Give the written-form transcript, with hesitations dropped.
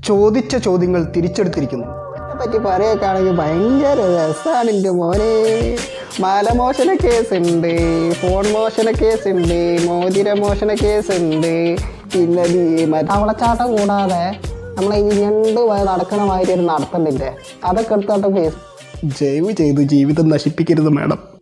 ചോദിച്ച ചോദ്യങ്ങൾ തിരിച്ചെടുത്തിരിക്കുന്നു. പറ്റി പറയുകയാണെങ്കിൽ ഭയങ്കര രസമാണ് എൻ്റെ മോനെ. മാലമോഷണ കേസുണ്ട്, ഫോൺ മോഷണ കേസുണ്ട്, മോതിരമോഷണ കേസുണ്ട്, പിന്നെ മറ്റാവളച്ചാട്ടം കൂടാതെ നമ്മളെ ഈ ഞണ്ട് നടക്കണ മാതിരി ഒരു നടത്തുന്നില്ലേ, അതൊക്കെ എടുത്തോട്ട് ദയവ് ചെയ്ത് ജീവിതം നശിപ്പിക്കരുത് മാഡം.